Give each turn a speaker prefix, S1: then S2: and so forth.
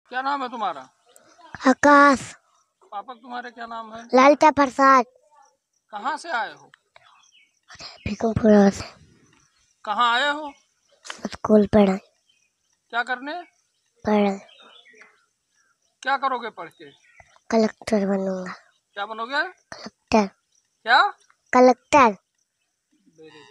S1: क्या नाम है तुम्हारा?
S2: आकाश।
S1: पापा तुम्हारे क्या नाम है?
S2: ललिता प्रसाद।
S1: कहाँ से आए हो?
S2: भिकुमपुरा से।
S1: कहाँ आए हो?
S2: स्कूल पढ़े।
S1: क्या करने?
S2: पढ़े।
S1: क्या करोगे पढ़ के?
S2: कलेक्टर बनूंगा।
S1: क्या बनोगे?
S2: कलेक्टर।
S1: क्या?
S2: कलेक्टर।
S1: वेरी